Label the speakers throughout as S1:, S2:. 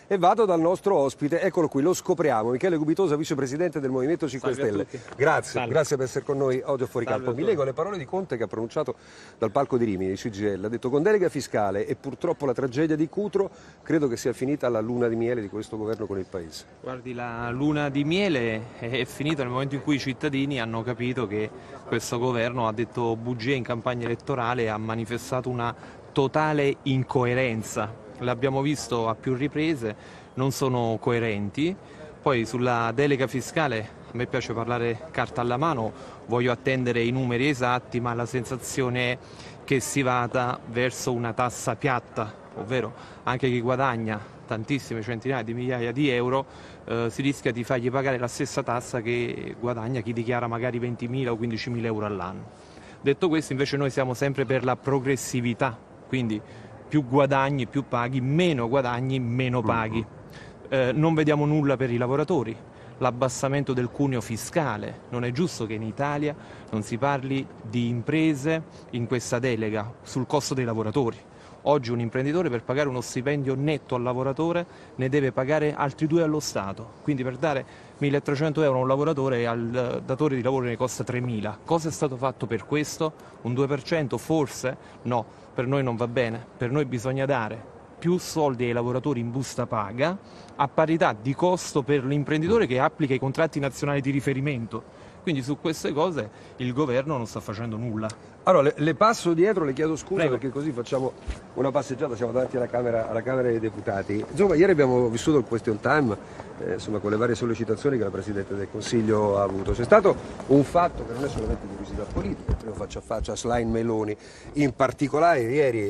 S1: e vado dal nostro ospite, eccolo qui, lo scopriamo, Michele Gubitosa, vicepresidente del Movimento 5 Stelle. Grazie, grazie per essere con noi oggi a Fuori Campo. Mi leggo le parole di Conte che ha pronunciato dal palco di Rimini, di CGIL, ha detto: con delega fiscale e purtroppo la tragedia di Cutro, credo che sia finita la luna di miele di questo governo con il Paese.
S2: Guardi, la luna di miele è finita nel momento in cui i cittadini hanno capito che questo governo ha detto bugie in campagna elettorale e ha manifestato una totale incoerenza. L'abbiamo visto a più riprese, non sono coerenti. Poi sulla delega fiscale a me piace parlare carta alla mano, voglio attendere i numeri esatti, ma la sensazione è che si vada verso una tassa piatta, ovvero anche chi guadagna tantissime centinaia di migliaia di euro si rischia di fargli pagare la stessa tassa che guadagna chi dichiara magari 20.000 o 15.000 euro all'anno. Detto questo, invece, noi siamo sempre per la progressività, quindi più guadagni più paghi, meno guadagni meno paghi. Non vediamo nulla per i lavoratori, l'abbassamento del cuneo fiscale. Non è giusto che in Italia non si parli di imprese in questa delega sul costo dei lavoratori. Oggi un imprenditore per pagare uno stipendio netto al lavoratore ne deve pagare altri 2 allo Stato, quindi per dare 1.300 euro a un lavoratore al datore di lavoro ne costa 3.000. Cosa è stato fatto per questo? Un 2%? Forse? No, per noi non va bene, per noi bisogna dare più soldi ai lavoratori in busta paga a parità di costo per l'imprenditore che applica i contratti nazionali di riferimento. Quindi su queste cose il governo non sta facendo nulla.
S1: Allora, le passo dietro, le chiedo scusa.
S2: Prego.
S1: Perché così facciamo una passeggiata, siamo davanti alla Camera dei Deputati. Insomma, ieri abbiamo vissuto il question time, insomma, con le varie sollecitazioni che la Presidente del Consiglio ha avuto. C'è stato un fatto che non è solamente di curiosità politica, il primo faccia a faccia a Schlein Meloni, in particolare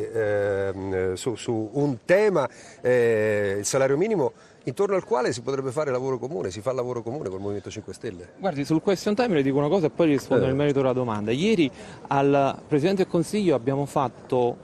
S1: ieri su un tema, il salario minimo, intorno al quale si potrebbe fare lavoro comune, si fa lavoro comune col Movimento 5 Stelle.
S2: Guardi, sul question time le dico una cosa e poi rispondo nel merito della domanda. Ieri al Presidente del Consiglio abbiamo fatto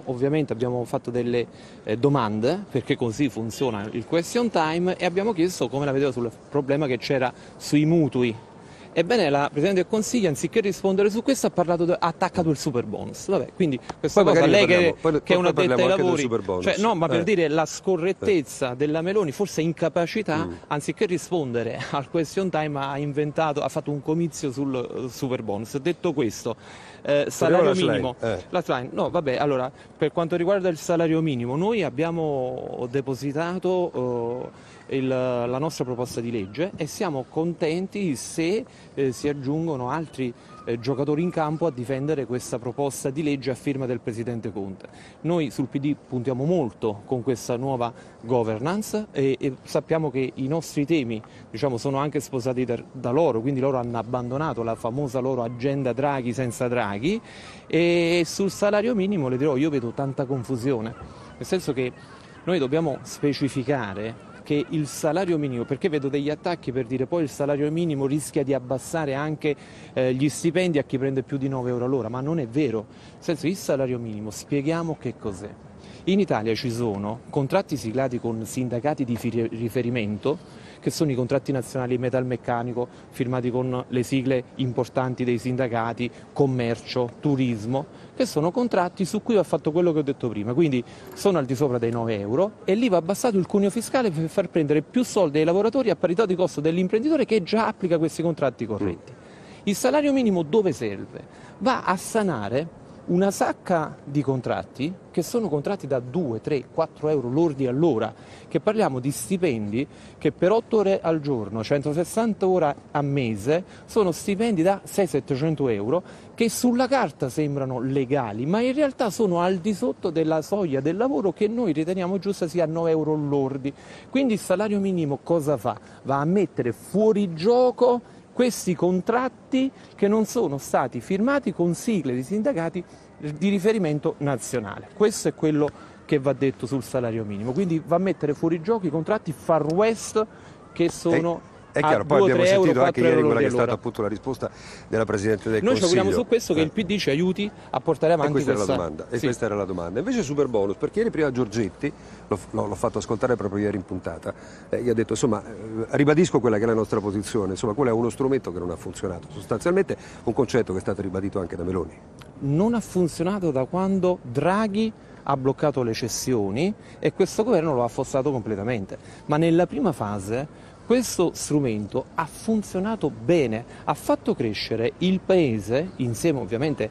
S2: delle domande, perché così funziona il question time, e abbiamo chiesto come la vedeva sul problema che c'era sui mutui. Ebbene, la Presidente del Consiglio, anziché rispondere su questo, ha attaccato il super bonus. Vabbè, quindi questa
S1: poi
S2: cosa, lei che è una
S1: addetta
S2: addetta ai lavori, cioè, no, ma per dire la scorrettezza della Meloni, forse incapacità, anziché rispondere al question time ha fatto un comizio sul super bonus. Detto questo, salario minimo, no, vabbè, allora, per quanto riguarda il salario minimo, noi abbiamo depositato la nostra proposta di legge e siamo contenti se si aggiungono altri giocatori in campo a difendere questa proposta di legge a firma del Presidente Conte. Noi sul PD puntiamo molto con questa nuova governance e sappiamo che i nostri temi, diciamo, sono anche sposati da loro, quindi loro hanno abbandonato la famosa loro agenda Draghi senza Draghi, e sul salario minimo le dirò, io vedo tanta confusione, nel senso che noi dobbiamo specificare che il salario minimo, perché vedo degli attacchi per dire poi il salario minimo rischia di abbassare anche gli stipendi a chi prende più di 9 euro all'ora, ma non è vero. Nel senso, il salario minimo, spieghiamo che cos'è. In Italia ci sono contratti siglati con sindacati di riferimento, che sono i contratti nazionali metalmeccanico, firmati con le sigle importanti dei sindacati, commercio, turismo, che sono contratti su cui va fatto quello che ho detto prima, quindi sono al di sopra dei 9 euro e lì va abbassato il cuneo fiscale per far prendere più soldi ai lavoratori a parità di costo dell'imprenditore che già applica questi contratti corretti. Il salario minimo dove serve? Va a sanare una sacca di contratti che sono contratti da 2, 3, 4 euro lordi all'ora, che parliamo di stipendi che per 8 ore al giorno, 160 ore a mese, sono stipendi da 600-700 euro che sulla carta sembrano legali, ma in realtà sono al di sotto della soglia del lavoro che noi riteniamo giusta sia 9 euro lordi. Quindi il salario minimo cosa fa? Va a mettere fuori gioco questi contratti che non sono stati firmati con sigle di sindacati di riferimento nazionale. Questo è quello che va detto sul salario minimo, quindi va a mettere fuori gioco i contratti Far West che sono
S1: È chiaro, poi abbiamo sentito anche ieri quella che è stata appunto la risposta della Presidente del Consiglio.
S2: Noi ci auguriamo su questo che il PD ci aiuti a portare avanti
S1: questa era la domanda. E questa era la domanda. Invece super bonus, perché ieri prima Giorgetti, l'ho fatto ascoltare proprio ieri in puntata, gli ha detto, insomma, ribadisco quella che è la nostra posizione, insomma, quello è uno strumento che non ha funzionato, sostanzialmente un concetto che è stato ribadito anche da Meloni.
S2: Non ha funzionato da quando Draghi ha bloccato le cessioni e questo governo lo ha affossato completamente. Ma nella prima fase questo strumento ha funzionato bene, ha fatto crescere il Paese, insieme ovviamente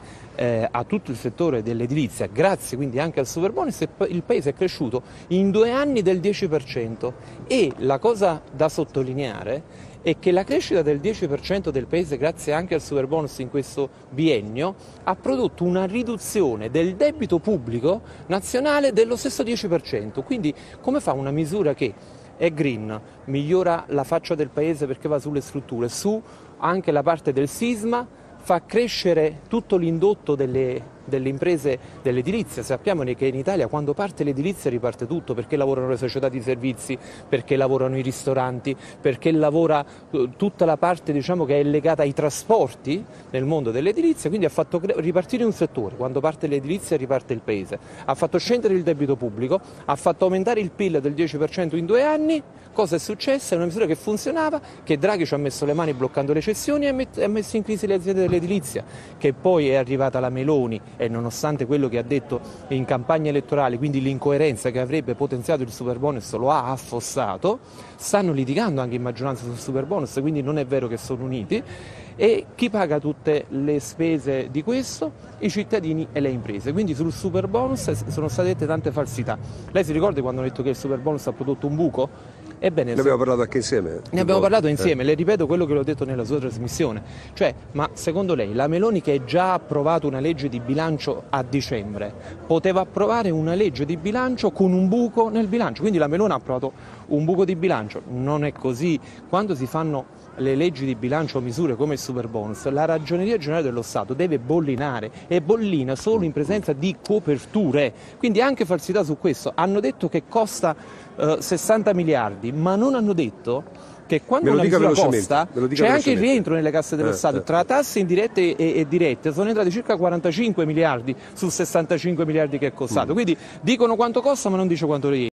S2: a tutto il settore dell'edilizia, grazie quindi anche al Superbonus, il Paese è cresciuto in 2 anni del 10%, e la cosa da sottolineare è che la crescita del 10% del Paese, grazie anche al Superbonus in questo biennio, ha prodotto una riduzione del debito pubblico nazionale dello stesso 10%. Quindi come fa una misura che è green, migliora la faccia del Paese perché va sulle strutture, su anche la parte del sisma, fa crescere tutto l'indotto delle imprese dell'edilizia. Sappiamo che in Italia quando parte l'edilizia riparte tutto, perché lavorano le società di servizi, perché lavorano i ristoranti, perché lavora tutta la parte che è legata ai trasporti nel mondo dell'edilizia, quindi ha fatto ripartire un settore. Quando parte l'edilizia riparte il Paese, ha fatto scendere il debito pubblico, ha fatto aumentare il PIL del 10% in 2 anni. Cosa è successo? È una misura che funzionava, che Draghi ci ha messo le mani bloccando le cessioni e ha messo in crisi le aziende dell'edilizia, che poi è arrivata la Meloni e nonostante quello che ha detto in campagna elettorale, quindi l'incoerenza che avrebbe potenziato il Superbonus, lo ha affossato. Stanno litigando anche in maggioranza sul Superbonus, quindi non è vero che sono uniti. E chi paga tutte le spese di questo? I cittadini e le imprese. Quindi sul Superbonus sono state dette tante falsità. Lei si ricorda quando ho detto che il Superbonus ha prodotto un buco? Ebbene,
S1: ne abbiamo parlato anche insieme.
S2: Ne abbiamo parlato insieme, le ripeto quello che l'ho detto nella sua trasmissione. Ma secondo lei la Meloni, che ha già approvato una legge di bilancio a dicembre, poteva approvare una legge di bilancio con un buco nel bilancio? Quindi la Meloni ha approvato un buco di bilancio? Non è così. Quando si fanno le leggi di bilancio o misure come il Superbonus, la Ragioneria Generale dello Stato deve bollinare, e bollina solo in presenza di coperture. Quindi anche falsità su questo. Hanno detto che costa 60 miliardi, ma non hanno detto che quando una misura costa c'è anche il rientro nelle casse dello Stato. Tra tasse indirette e dirette sono entrati circa 45 miliardi su 65 miliardi che è costato. Quindi dicono quanto costa ma non dice quanto rientra.